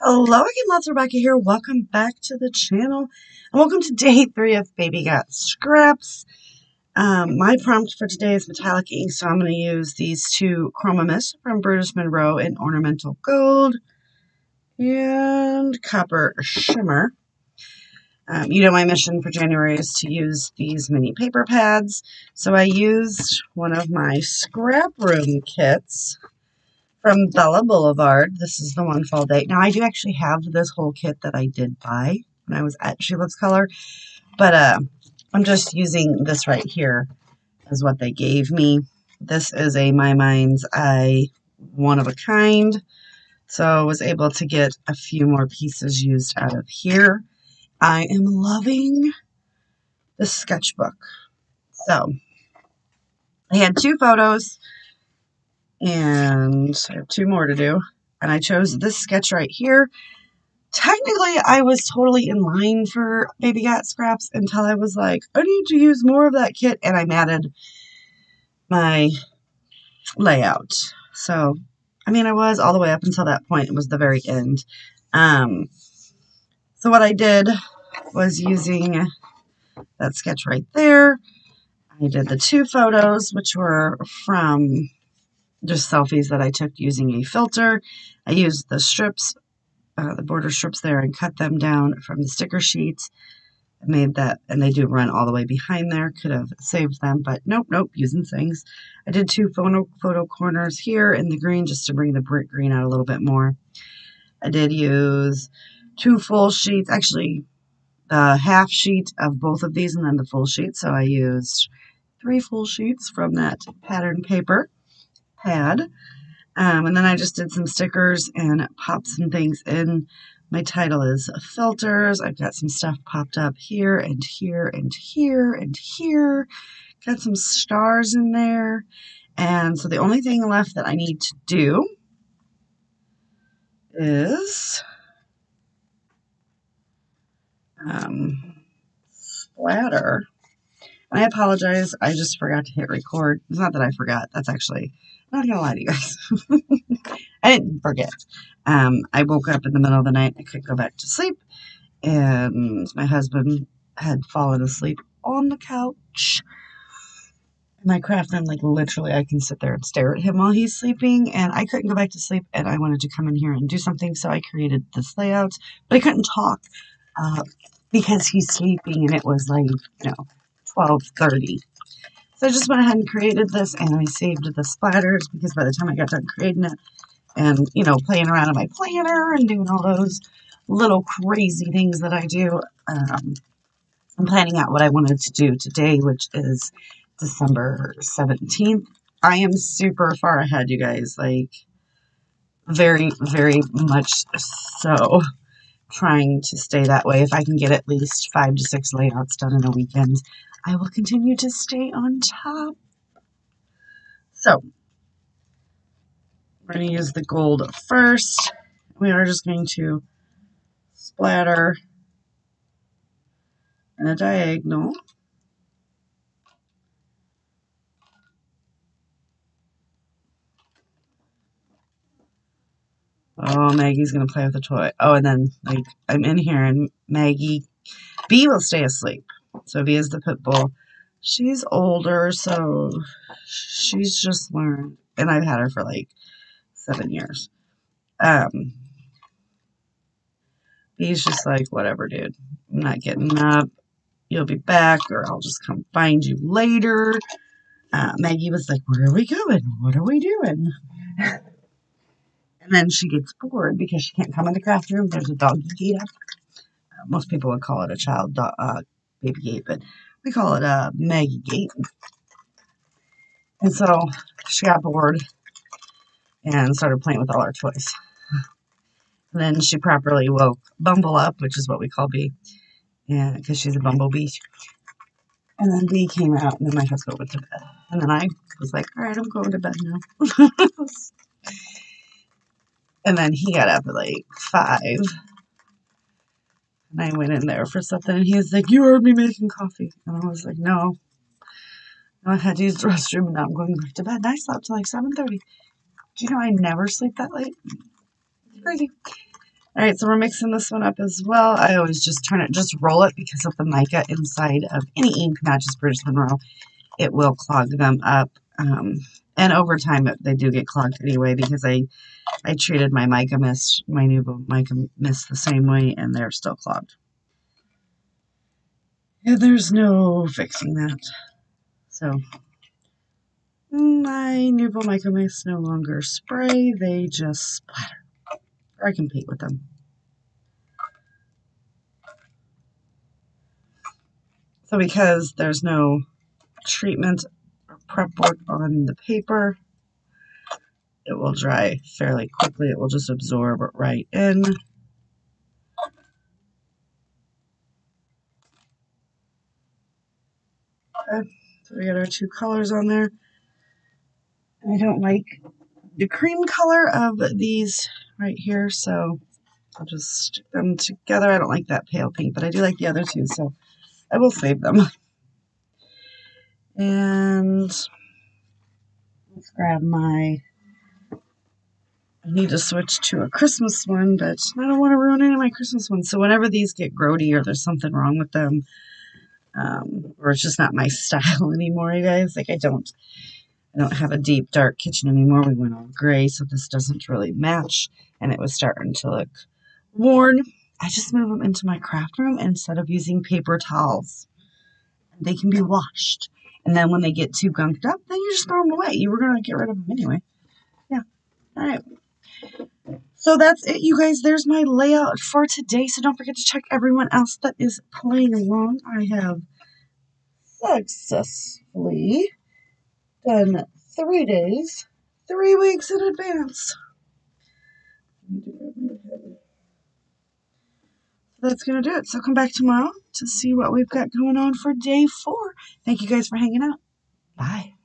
Hello again, Lots Rebecca here. Welcome back to the channel, and welcome to day 3 of Baby Got Scraps. My prompt for today is metallic ink, so I'm going to use these two Chroma Mist from Brutus Monroe in Ornamental Gold and Copper Shimmer. My mission for January is to use these mini paper pads, so I used one of my scrap room kits from Bella Boulevard. This is the one fall date. Now, I do actually have this whole kit that I did buy when I was at She Loves Color, but I'm just using this right here as what they gave me. This is a My Mind's Eye one of a kind, so I was able to get a few more pieces used out of here. I am loving the sketchbook. So, I had 2 photos, and I have 2 more to do, and I chose this sketch right here. Technically, I was totally in line for Baby Got Scraps until I was like, I need to use more of that kit, and I added my layout. So, I was all the way up until that point. It was the very end. So what I did was using that sketch right there. I did the 2 photos, which were from just selfies that I took using a filter. I used the strips, the border strips there, and cut them down from the sticker sheets. I made that, and they do run all the way behind there. Could have saved them, but nope, using things. I did 2 photo corners here in the green just to bring the brick green out a little bit more. I did use 2 full sheets, actually the half sheet of both of these and then the full sheet. So I used 3 full sheets from that pattern paper pad. And then I just did some stickers and popped some things in. My title is Filters. I've got some stuff popped up here and here and here and here. Got some stars in there. And so the only thing left that I need to do is splatter. I apologize. I just forgot to hit record. It's not that I forgot. That's actually, I'm not going to lie to you guys. I didn't forget. I woke up in the middle of the night. I couldn't go back to sleep. And my husband had fallen asleep on the couch. My craft room, like literally, I can sit there and stare at him while he's sleeping. And I couldn't go back to sleep. And I wanted to come in here and do something. So I created this layout. But I couldn't talk because he's sleeping. And it was like, 12:30. So I just went ahead and created this, and I saved the splatters because by the time I got done creating it and, playing around in my planner and doing all those little crazy things that I do, I'm planning out what I wanted to do today, which is December 17th. I am super far ahead, you guys, like very, very much so. Trying to stay that way. If I can get at least 5 to 6 layouts done in a weekend, I will continue to stay on top. So, we're going to use the gold first. We are just going to splatter in a diagonal. Oh, Maggie's going to play with the toy. Oh, and then, I'm in here, and Maggie, B will stay asleep. So, B is the pit bull. She's older, so she's just learned. And I've had her for, 7 years. He's just like, whatever, dude. I'm not getting up. You'll be back, or I'll just come find you later. Maggie was like, where are we going? What are we doing? And then she gets bored because she can't come in the craft room. There's a doggy gate up. Most people would call it a child baby gate, but we call it a Maggie gate. And so she got bored and started playing with all our toys. And then she properly woke Bumble up, which is what we call B, because she's a bumblebee. And then B came out, and then my husband went to bed. And then I was like, all right, I'm going to bed now. And then he got up at 5. And I went in there for something, and he was like, you heard me making coffee. And I was like, no. I had to use the restroom, and now I'm going back to bed. And I slept till 7:30. Do you know I never sleep that late? It's crazy. All right, so we're mixing this one up as well. I always just just roll it because of the mica inside of any ink, not just British Monroe. It will clog them up. And over time, they do get clogged anyway because I treated my mica mist, my new mica mist the same way, and they're still clogged. Yeah, there's no fixing that. So my Nuvo mica mist no longer spray, they just splatter. Or I compete with them. So because there's no treatment or prep work on the paper, it will dry fairly quickly. It will just absorb right in. Okay, so we got our two colors on there. I don't like the cream color of these right here, so I'll just stick them together. I don't like that pale pink, but I do like the other two, so I will save them. And let's grab my... I need to switch to a Christmas one, but I don't want to ruin any of my Christmas ones. So whenever these get grody or there's something wrong with them, or it's just not my style anymore, you guys, like I don't have a deep dark kitchen anymore. We went all gray, so this doesn't really match, and it was starting to look worn. I just move them into my craft room instead of using paper towels. They can be washed, and then when they get too gunked up, then you just throw them away. You were gonna get rid of them anyway. Yeah. All right. So that's it, you guys. There's my layout for today. So don't forget to check everyone else that is playing along. I have successfully done 3 days, 3 weeks in advance. That's going to do it. So come back tomorrow to see what we've got going on for day 4. Thank you guys for hanging out. Bye.